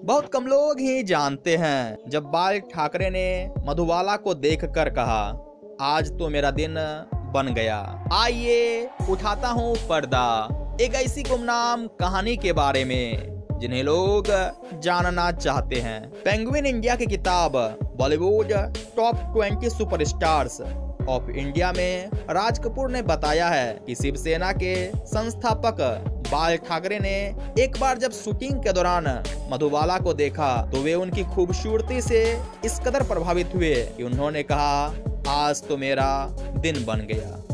बहुत कम लोग ही जानते हैं जब बाल ठाकरे ने मधुबाला को देखकर कहा, आज तो मेरा दिन बन गया। आइए उठाता हूँ पर्दा एक ऐसी गुमनाम कहानी के बारे में जिन्हें लोग जानना चाहते हैं। पेंगुइन इंडिया की किताब Bollywood top 20 superstars of India में राज कपूर ने बताया है कि शिवसेना के संस्थापक बाल ठाकरे ने एक बार जब शूटिंग के दौरान मधुबाला को देखा तो वे उनकी खूबसूरती से इस कदर प्रभावित हुए कि उन्होंने कहा, आज तो मेरा दिन बन गया।